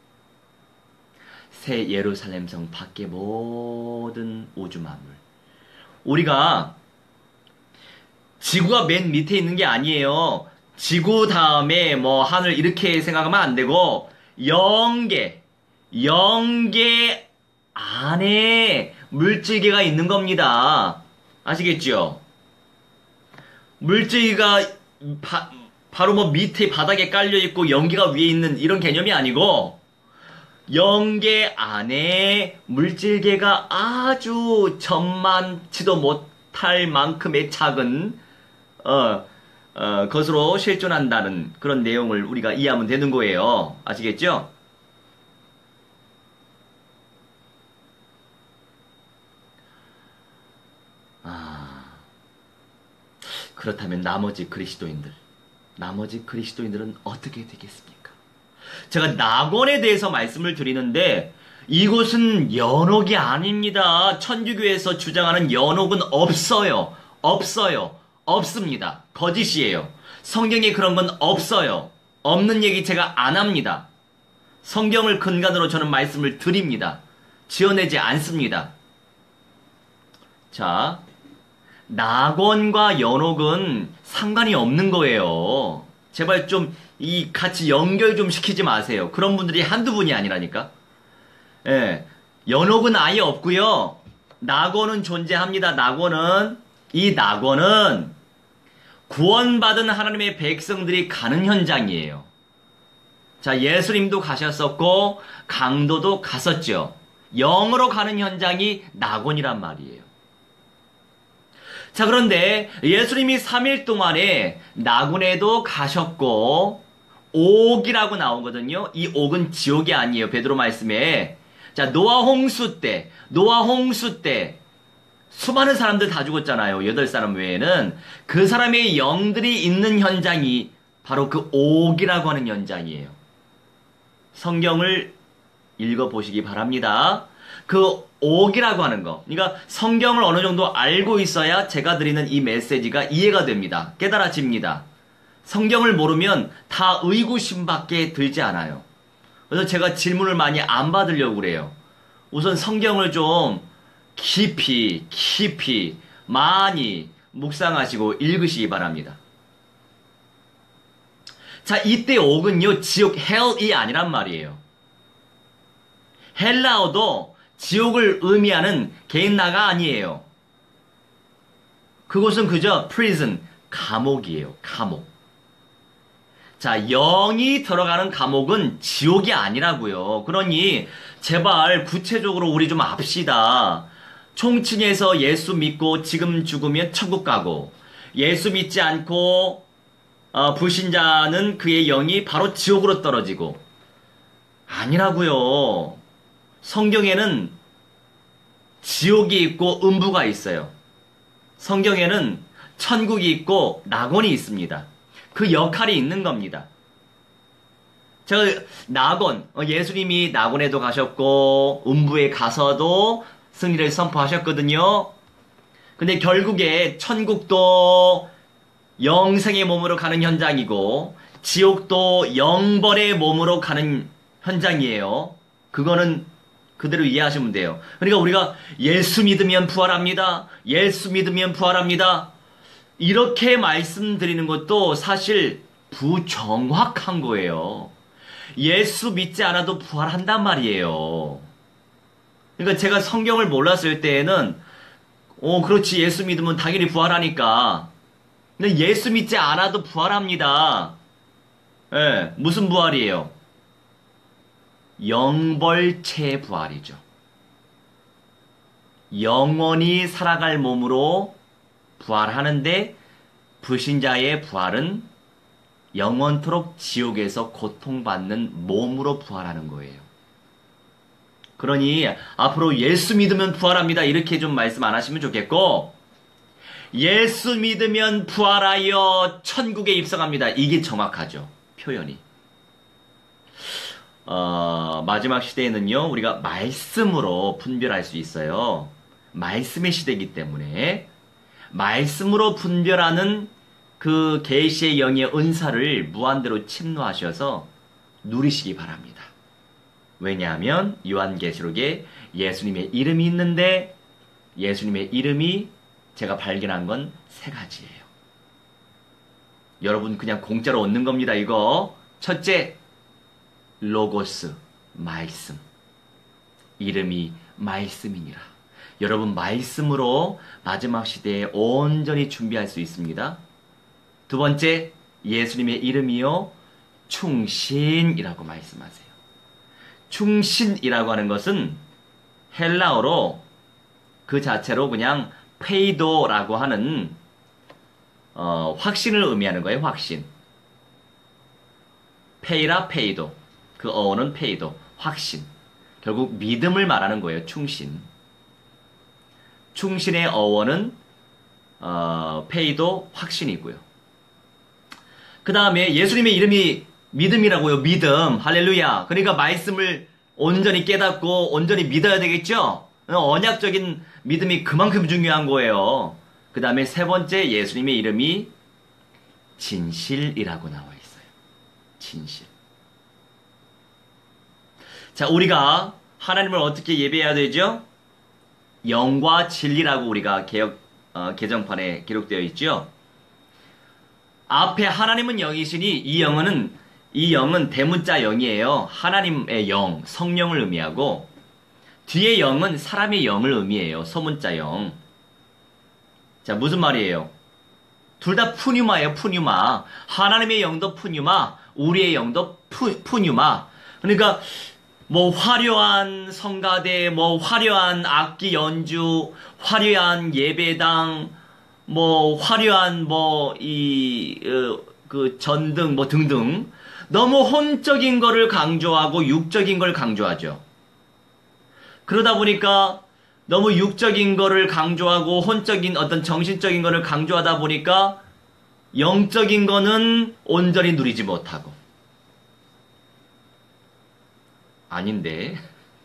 [SPEAKER 1] 새 예루살렘 성 밖의 모든 우주 만물. 우리가 지구가 맨 밑에 있는 게 아니에요. 지구 다음에 뭐 하늘 이렇게 생각하면 안 되고, 영계, 영계 안에 물질계가 있는 겁니다. 아시겠죠? 물질계가 바, 바로 뭐 밑에 바닥에 깔려있고 영계가 위에 있는 이런 개념이 아니고, 영계 안에 물질계가 아주 전만치도 못할 만큼의 작은 어, 어, 것으로 실존한다는 그런 내용을 우리가 이해하면 되는 거예요. 아시겠죠? 아, 그렇다면 나머지 그리스도인들, 나머지 그리스도인들은 어떻게 되겠습니까? 제가 낙원에 대해서 말씀을 드리는데 이곳은 연옥이 아닙니다. 천주교에서 주장하는 연옥은 없어요. 없어요. 없습니다. 거짓이에요. 성경에 그런 건 없어요. 없는 얘기 제가 안 합니다. 성경을 근간으로 저는 말씀을 드립니다. 지어내지 않습니다. 자, 낙원과 연옥은 상관이 없는 거예요. 제발 좀 이 같이 연결 좀 시키지 마세요. 그런 분들이 한두 분이 아니라니까. 예, 연옥은 아예 없고요. 낙원은 존재합니다. 낙원은, 이 낙원은 구원받은 하나님의 백성들이 가는 현장이에요. 자, 예수님도 가셨었고 강도도 갔었죠. 영으로 가는 현장이 낙원이란 말이에요. 자, 그런데 예수님이 삼 일 동안에 낙원에도 가셨고 옥이라고 나오거든요. 이 옥은 지옥이 아니에요. 베드로 말씀에. 자, 노아 홍수 때, 노아 홍수 때 수많은 사람들 다 죽었잖아요. 여덟 사람 외에는. 그 사람의 영들이 있는 현장이 바로 그 옥이라고 하는 현장이에요. 성경을 읽어보시기 바랍니다. 그 옥이라고 하는 거. 그러니까 성경을 어느 정도 알고 있어야 제가 드리는 이 메시지가 이해가 됩니다. 깨달아집니다. 성경을 모르면 다 의구심밖에 들지 않아요. 그래서 제가 질문을 많이 안 받으려고 그래요. 우선 성경을 좀 깊이 깊이 많이 묵상하시고 읽으시기 바랍니다. 자, 이때 옥은요 지옥 헬이 아니란 말이에요. 헬라어도 지옥을 의미하는 게인나가 아니에요. 그곳은 그저 prison, 감옥이에요. 감옥. 자, 영이 들어가는 감옥은 지옥이 아니라고요. 그러니 제발 구체적으로 우리 좀 압시다. 총칭해서 예수 믿고 지금 죽으면 천국 가고, 예수 믿지 않고 어, 불신자는 그의 영이 바로 지옥으로 떨어지고, 아니라고요. 성경에는 지옥이 있고 음부가 있어요. 성경에는 천국이 있고 낙원이 있습니다. 그 역할이 있는 겁니다. 저 낙원, 예수님이 낙원에도 가셨고 음부에 가서도 승리를 선포하셨거든요. 근데 결국에 천국도 영생의 몸으로 가는 현장이고 지옥도 영벌의 몸으로 가는 현장이에요. 그거는 그대로 이해하시면 돼요. 그러니까 우리가 예수 믿으면 부활합니다. 예수 믿으면 부활합니다. 이렇게 말씀드리는 것도 사실 부정확한 거예요. 예수 믿지 않아도 부활한단 말이에요. 그러니까 제가 성경을 몰랐을 때에는 어 그렇지 예수 믿으면 당연히 부활하니까. 근데 예수 믿지 않아도 부활합니다. 예, 무슨 부활이에요? 영벌체 부활이죠. 영원히 살아갈 몸으로 부활하는데 불신자의 부활은 영원토록 지옥에서 고통받는 몸으로 부활하는 거예요. 그러니 앞으로 예수 믿으면 부활합니다. 이렇게 좀 말씀 안 하시면 좋겠고, 예수 믿으면 부활하여 천국에 입성합니다. 이게 정확하죠. 표현이. 어, 마지막 시대에는요, 우리가 말씀으로 분별할 수 있어요. 말씀의 시대이기 때문에 말씀으로 분별하는 그 계시의 영의 은사를 무한대로 침노하셔서 누리시기 바랍니다. 왜냐하면 요한계시록에 예수님의 이름이 있는데 예수님의 이름이 제가 발견한 건 세 가지예요. 여러분 그냥 공짜로 얻는 겁니다. 이거 첫째, 로고스, 말씀. 이름이 말씀이니라. 여러분 말씀으로 마지막 시대에 온전히 준비할 수 있습니다. 두 번째, 예수님의 이름이요 충신이라고 말씀하세요. 충신이라고 하는 것은 헬라어로 그 자체로 그냥 페이도라고 하는 어, 확신을 의미하는 거예요. 확신. 페이라 페이도. 그 어원은 페이도. 확신. 결국 믿음을 말하는 거예요. 충신. 충신의 어원은 어, 페이도 확신이고요. 그 다음에 예수님의 이름이 믿음이라고요. 믿음. 할렐루야. 그러니까 말씀을 온전히 깨닫고 온전히 믿어야 되겠죠? 언약적인 믿음이 그만큼 중요한 거예요. 그 다음에 세 번째, 예수님의 이름이 진실이라고 나와 있어요. 진실. 자, 우리가 하나님을 어떻게 예배해야 되죠? 영과 진리라고 우리가 개혁, 어, 개정판에 기록되어 있죠? 앞에 하나님은 영이시니 이 영은, 이 영은 대문자 영이에요. 하나님의 영, 성령을 의미하고, 뒤에 영은 사람의 영을 의미해요. 소문자 영. 자, 무슨 말이에요? 둘 다 푸뉴마예요. 푸뉴마. 하나님의 영도 푸뉴마, 우리의 영도 푸, 푸뉴마. 그러니까 뭐 화려한 성가대, 뭐 화려한 악기 연주, 화려한 예배당, 뭐 화려한 뭐 이 그 전등 뭐 등등 너무 혼적인 거를 강조하고 육적인 걸 강조하죠. 그러다 보니까 너무 육적인 거를 강조하고 혼적인 어떤 정신적인 거를 강조하다 보니까 영적인 거는 온전히 누리지 못하고. 아닌데.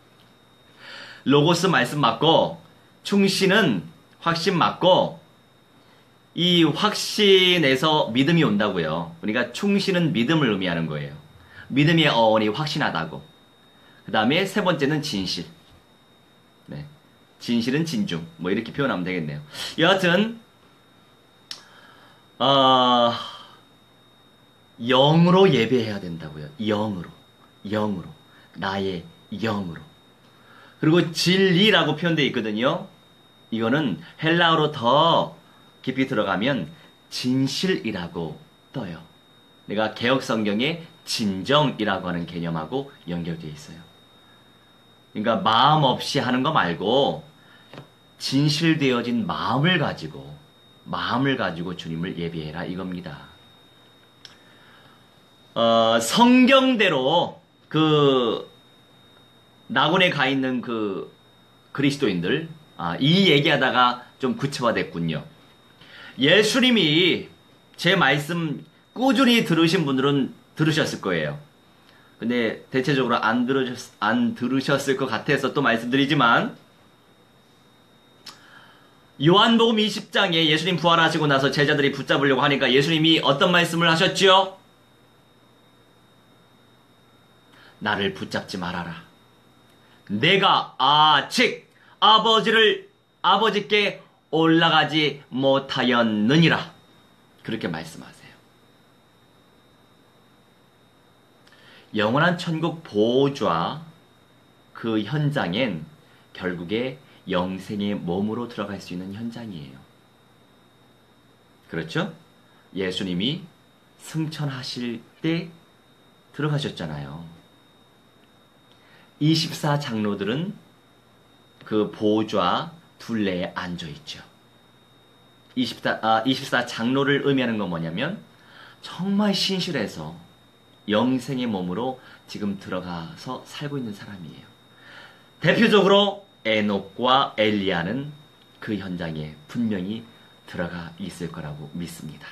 [SPEAKER 1] 로고스 말씀 맞고 충신은 확신 맞고 이 확신에서 믿음이 온다고요. 그러니까 충신은 믿음을 의미하는 거예요. 믿음의 어원이 확신하다고. 그 다음에 세 번째는 진실. 네. 진실은 진중. 뭐 이렇게 표현하면 되겠네요. 여하튼 어, 영으로 예배해야 된다고요. 영으로. 영으로. 나의 영으로. 그리고 진리라고 표현되어 있거든요. 이거는 헬라어로 더 깊이 들어가면 진실이라고 떠요. 내가 개혁 성경에 진정이라고 하는 개념하고 연결되어 있어요. 그러니까 마음 없이 하는 거 말고 진실되어진 마음을 가지고 마음을 가지고 주님을 예배해라 이겁니다. 어, 성경대로 그 낙원에 가 있는 그 그리스도인들, 아, 이 얘기하다가 좀 구체화됐군요. 예수님이 제 말씀 꾸준히 들으신 분들은 들으셨을 거예요. 근데 대체적으로 안 들으셨, 안 들으셨을 것 같아서 또 말씀드리지만, 요한복음 이십 장에 예수님 부활하시고 나서 제자들이 붙잡으려고 하니까 예수님이 어떤 말씀을 하셨지요? 나를 붙잡지 말아라. 내가 아직 아버지를 아버지께 올라가지 못하였느니라. 그렇게 말씀하세요. 영원한 천국 보좌 그 현장엔 결국에 영생의 몸으로 들어갈 수 있는 현장이에요. 그렇죠? 예수님이 승천하실 때 들어가셨잖아요. 이십사 장로들은 그 보좌 둘레에 앉아있죠. 이십사, 아, 이십사 장로를 의미하는 건 뭐냐면 정말 신실해서 영생의 몸으로 지금 들어가서 살고 있는 사람이에요. 대표적으로 에녹과 엘리야는 그 현장에 분명히 들어가 있을 거라고 믿습니다.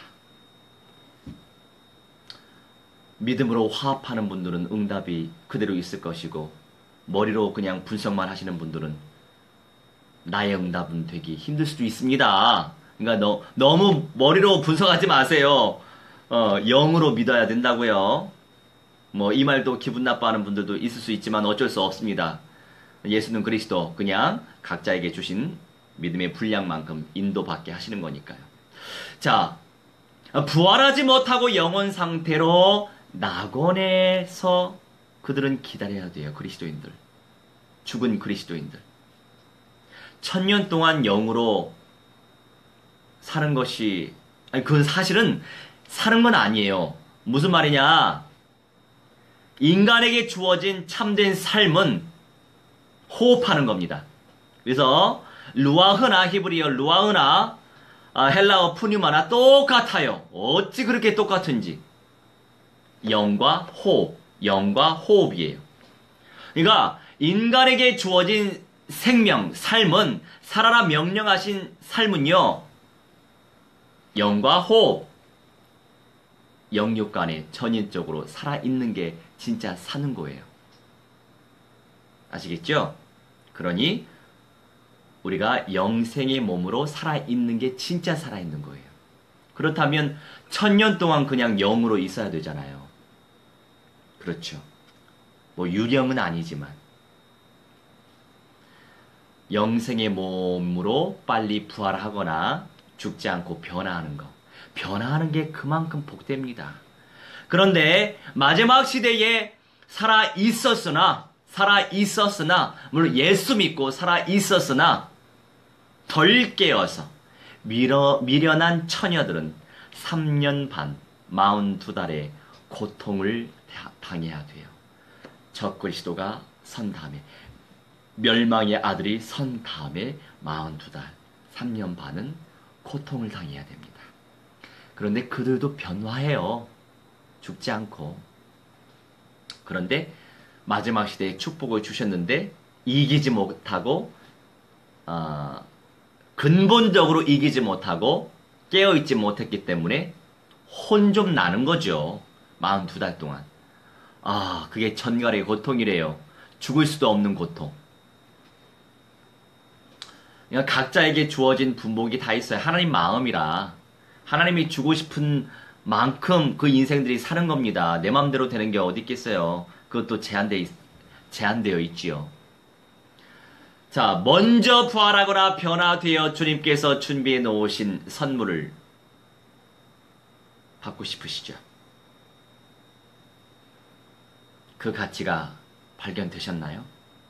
[SPEAKER 1] 믿음으로 화합하는 분들은 응답이 그대로 있을 것이고 머리로 그냥 분석만 하시는 분들은 나의 응답은 되기 힘들 수도 있습니다. 그러니까 너, 너무 머리로 분석하지 마세요. 어, 영으로 믿어야 된다고요. 뭐 이 말도 기분 나빠하는 분들도 있을 수 있지만 어쩔 수 없습니다. 예수는 그리스도, 그냥 각자에게 주신 믿음의 분량만큼 인도받게 하시는 거니까요. 자, 부활하지 못하고 영혼 상태로 낙원에서 그들은 기다려야 돼요. 그리스도인들. 죽은 그리스도인들. 천년 동안 영으로 사는 것이, 아니, 그건 사실은 사는 건 아니에요. 무슨 말이냐? 인간에게 주어진 참된 삶은 호흡하는 겁니다. 그래서 루아흐나 히브리어 루아흐나 아, 헬라어 푸뉴마나 똑같아요. 어찌 그렇게 똑같은지. 영과 호흡, 영과 호흡이에요. 그러니까 인간에게 주어진 생명, 삶은 살아라 명령하신 삶은요. 영과 호흡, 영육 간에 전인적으로 살아있는 게 진짜 사는 거예요. 아시겠죠? 그러니 우리가 영생의 몸으로 살아있는 게 진짜 살아있는 거예요. 그렇다면 천년 동안 그냥 영으로 있어야 되잖아요. 그렇죠. 뭐 유령은 아니지만 영생의 몸으로 빨리 부활하거나 죽지 않고 변화하는 거. 변화하는 게 그만큼 복됩니다. 그런데 마지막 시대에 살아 있었으나 살아 있었으나 물론 예수 믿고 살아 있었으나 덜 깨어서 미려, 미련한 처녀들은 삼 년 반, 사십이 달의 고통을 당해야 돼요. 저 그리스도가 선 다음에 멸망의 아들이 선 다음에 사십이 달, 삼 년 반은 고통을 당해야 됩니다. 그런데 그들도 변화해요. 죽지 않고. 그런데 마지막 시대에 축복을 주셨는데 이기지 못하고 어, 근본적으로 이기지 못하고 깨어있지 못했기 때문에 혼 좀 나는 거죠. 마흔두 달 동안. 아, 그게 전갈의 고통이래요. 죽을 수도 없는 고통. 그러니까 각자에게 주어진 분복이 다 있어요. 하나님 마음이라. 하나님이 주고 싶은 만큼 그 인생들이 사는 겁니다. 내 마음대로 되는 게 어디 있겠어요. 그것도 제한돼 있, 제한되어 있지요. 자, 먼저 부활하거나 변화되어 주님께서 준비해 놓으신 선물을 받고 싶으시죠? 그 가치가 발견되셨나요?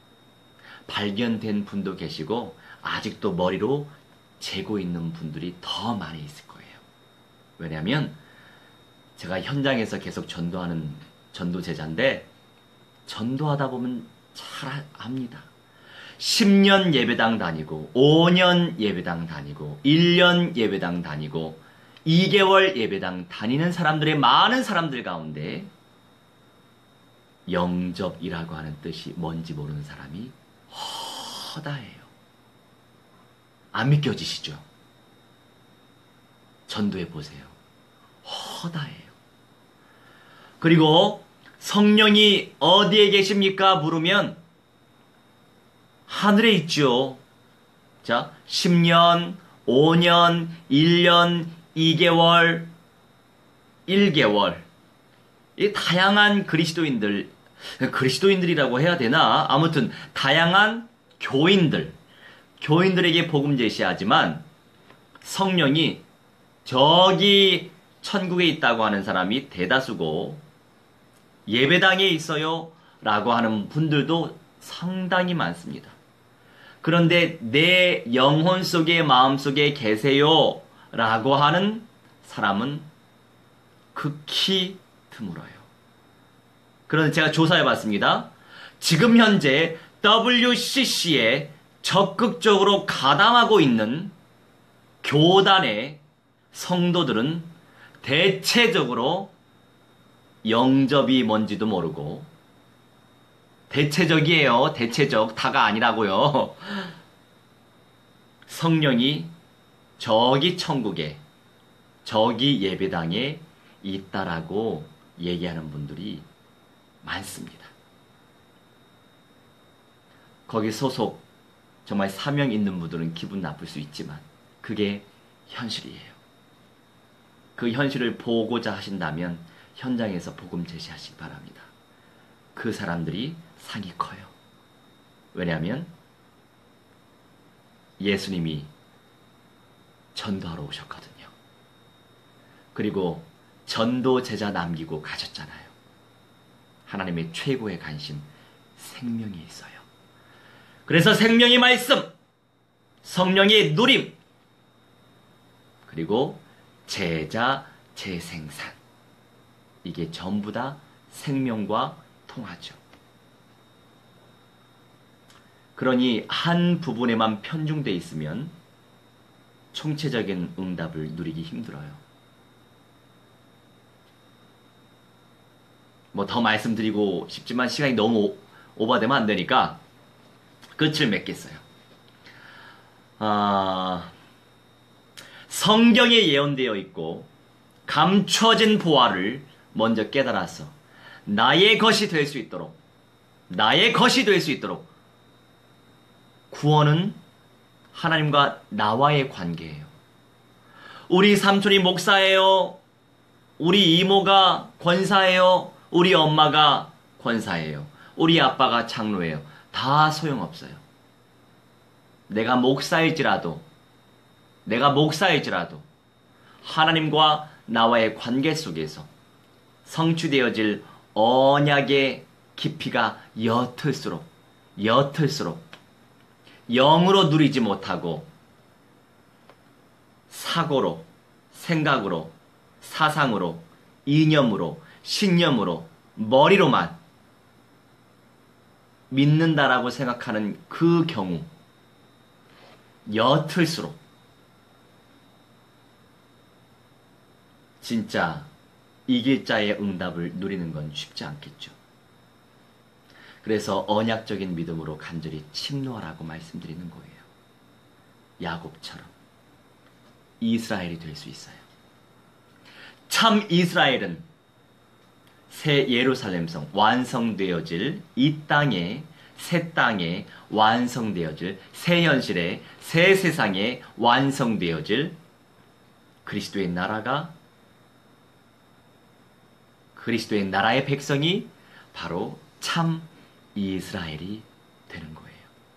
[SPEAKER 1] 발견된 분도 계시고 아직도 머리로 재고 있는 분들이 더 많이 있을 거예요. 왜냐하면 제가 현장에서 계속 전도하는 전도 제자인데 전도하다 보면 잘 압니다. 십 년 예배당 다니고 오 년 예배당 다니고 일 년 예배당 다니고 이 개월 예배당 다니는 사람들의 많은 사람들 가운데 영접이라고 하는 뜻이 뭔지 모르는 사람이 허다해요. 안 믿겨지시죠? 전도해 보세요. 허다해요. 그리고 성령이 어디에 계십니까? 물으면 하늘에 있죠. 자, 십 년, 오 년, 일 년, 이 개월, 일 개월. 이 다양한 그리스도인들, 그리스도인들이라고 해야 되나? 아무튼 다양한 교인들, 교인들에게 복음 제시하지만 성령이 저기 천국에 있다고 하는 사람이 대다수고 예배당에 있어요 라고 하는 분들도 상당히 많습니다. 그런데 내 영혼 속에 마음 속에 계세요 라고 하는 사람은 극히 드물어요. 그런데 제가 조사해 봤습니다. 지금 현재 더블유씨씨에 적극적으로 가담하고 있는 교단의 성도들은 대체적으로 영접이 뭔지도 모르고 대체적이에요. 대체적. 다가 아니라고요. 성령이 저기 천국에 저기 예배당에 있다라고 얘기하는 분들이 많습니다. 거기 소속 정말 사명 있는 분들은 기분 나쁠 수 있지만 그게 현실이에요. 그 현실을 보고자 하신다면 현장에서 복음 제시하시기 바랍니다. 그 사람들이 상이 커요. 왜냐하면 예수님이 전도하러 오셨거든요. 그리고 전도 제자 남기고 가셨잖아요. 하나님의 최고의 관심, 생명이 있어요. 그래서 생명의 말씀, 성령의 누림, 그리고 제자 재생산. 이게 전부 다 생명과 통하죠. 그러니 한 부분에만 편중되어 있으면 총체적인 응답을 누리기 힘들어요. 뭐 더 말씀드리고 싶지만 시간이 너무 오버되면 안 되니까 끝을 맺겠어요. 아, 성경에 예언되어 있고 감춰진 보화를 먼저 깨달아서 나의 것이 될 수 있도록 나의 것이 될 수 있도록 구원은 하나님과 나와의 관계예요. 우리 삼촌이 목사예요. 우리 이모가 권사예요. 우리 엄마가 권사예요. 우리 아빠가 장로예요. 다 소용없어요. 내가 목사일지라도 내가 목사일지라도 하나님과 나와의 관계 속에서 성취되어질 언약의 깊이가 옅을수록 옅을수록 영으로 누리지 못하고 사고로, 생각으로, 사상으로, 이념으로, 신념으로, 머리로만 믿는다라고 생각하는 그 경우 옅을수록 진짜 이길 자의 응답을 누리는 건 쉽지 않겠죠. 그래서 언약적인 믿음으로 간절히 침노하라고 말씀드리는 거예요. 야곱처럼 이스라엘이 될 수 있어요. 참 이스라엘은 새 예루살렘성 완성되어질 이 땅에 새 땅에 완성되어질 새 현실에 새 세상에 완성되어질 그리스도의 나라가 그리스도의 나라의 백성이 바로 참 이스라엘이 되는 거예요.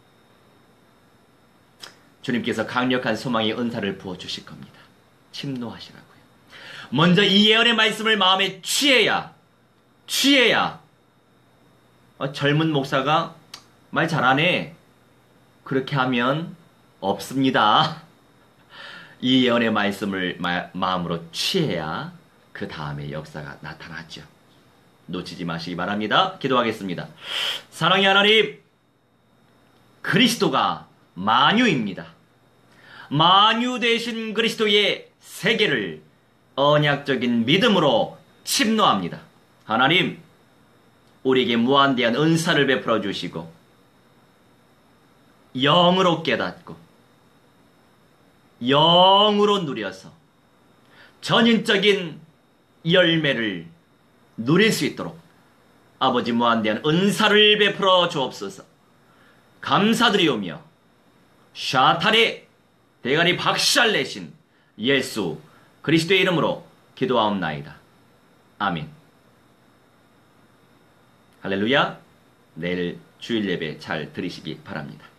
[SPEAKER 1] 주님께서 강력한 소망의 은사를 부어주실 겁니다. 침노하시라고요. 먼저 이 예언의 말씀을 마음에 취해야 취해야 어, 젊은 목사가 말 잘하네 그렇게 하면 없습니다. 이 예언의 말씀을 마, 마음으로 취해야 그 다음에 역사가 나타나죠. 놓치지 마시기 바랍니다. 기도하겠습니다. 사랑의 하나님, 그리스도가 만유입니다. 만유 되신 그리스도의 세계를 언약적인 믿음으로 침노합니다. 하나님, 우리에게 무한대한 은사를 베풀어 주시고 영으로 깨닫고 영으로 누려서 전인적인 열매를 누릴 수 있도록 아버지 무한대한 은사를 베풀어 주옵소서. 감사드리오며 샤탄의 대가리 박살내신 예수 그리스도의 이름으로 기도하옵나이다. 아멘. 할렐루야. 내일 주일 예배 잘 드리시기 바랍니다.